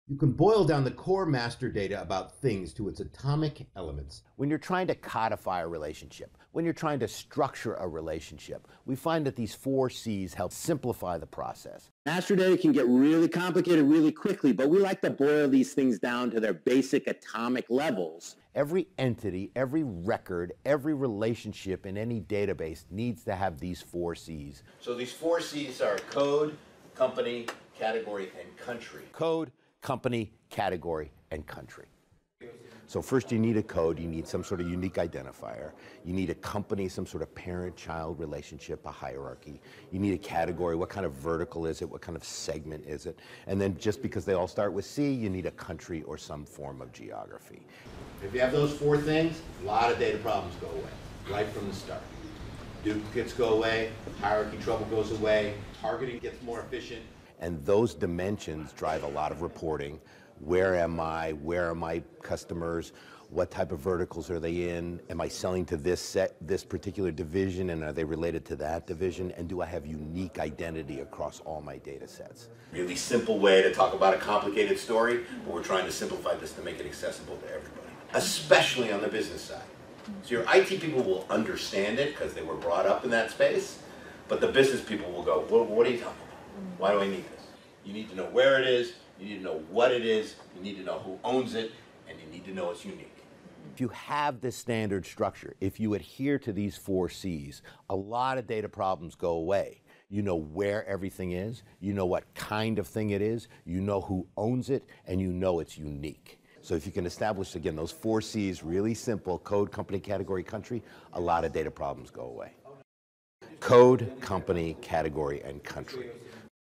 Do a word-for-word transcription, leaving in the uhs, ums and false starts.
You can boil down the core master data about things to its atomic elements. When you're trying to codify a relationship, when you're trying to structure a relationship, we find that these four C's help simplify the process. Master data can get really complicated really quickly, but we like to boil these things down to their basic atomic levels. Every entity, every record, every relationship in any database needs to have these four C's. So these four C's are code, company, category, and country. Code, company, category, and country. So first you need a code, you need some sort of unique identifier. You need a company, some sort of parent-child relationship, a hierarchy. You need a category, what kind of vertical is it, what kind of segment is it? And then just because they all start with C, you need a country or some form of geography. If you have those four things, a lot of data problems go away, right from the start. Duplicates go away, hierarchy trouble goes away, targeting gets more efficient. And those dimensions drive a lot of reporting. Where am I? Where are my customers? What type of verticals are they in? Am I selling to this set, this particular division, and are they related to that division? And do I have unique identity across all my data sets? Really simple way to talk about a complicated story, but we're trying to simplify this to make it accessible to everybody, especially on the business side. So your I T people will understand it because they were brought up in that space, but the business people will go, well, what are you talking about? Why do I need this? You need to know where it is, you need to know what it is, you need to know who owns it, and you need to know it's unique. If you have this standard structure, if you adhere to these four C's, a lot of data problems go away. You know where everything is, you know what kind of thing it is, you know who owns it, and you know it's unique. So if you can establish, again, those four C's, really simple, code, company, category, country, a lot of data problems go away. Code, company, category, and country.